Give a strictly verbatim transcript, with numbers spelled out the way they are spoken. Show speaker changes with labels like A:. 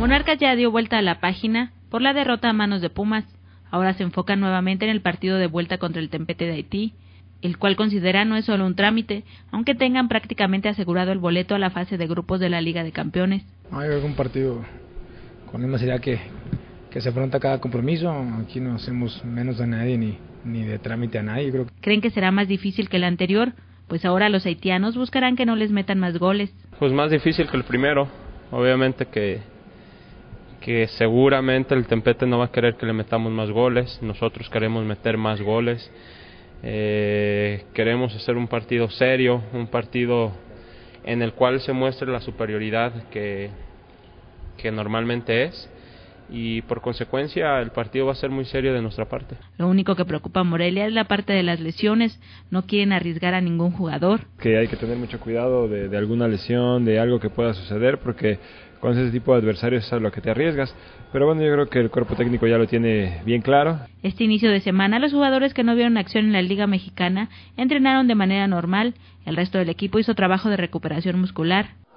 A: Monarcas ya dio vuelta a la página por la derrota a manos de Pumas. Ahora se enfocan nuevamente en el partido de vuelta contra el Tempete de Haití, el cual considera no es solo un trámite, aunque tengan prácticamente asegurado el boleto a la fase de grupos de la Liga de Campeones.
B: No, yo creo que un partido con la misma seriedad que, que se afronta cada compromiso. Aquí no hacemos menos a nadie ni, ni de trámite a nadie. Creo que...
A: Creen que será más difícil que el anterior, pues ahora los haitianos buscarán que no les metan más goles.
C: Pues más difícil que el primero, obviamente que, que seguramente el Tempete no va a querer que le metamos más goles, nosotros queremos meter más goles, eh, queremos hacer un partido serio, un partido en el cual se muestre la superioridad que, que normalmente es, y por consecuencia el partido va a ser muy serio de nuestra parte.
A: Lo único que preocupa a Morelia es la parte de las lesiones. No quieren arriesgar a ningún jugador.
D: Que hay que tener mucho cuidado de, de alguna lesión, de algo que pueda suceder, porque con ese tipo de adversarios es a lo que te arriesgas. Pero bueno, yo creo que el cuerpo técnico ya lo tiene bien claro.
A: Este inicio de semana los jugadores que no vieron acción en la Liga Mexicana entrenaron de manera normal. El resto del equipo hizo trabajo de recuperación muscular.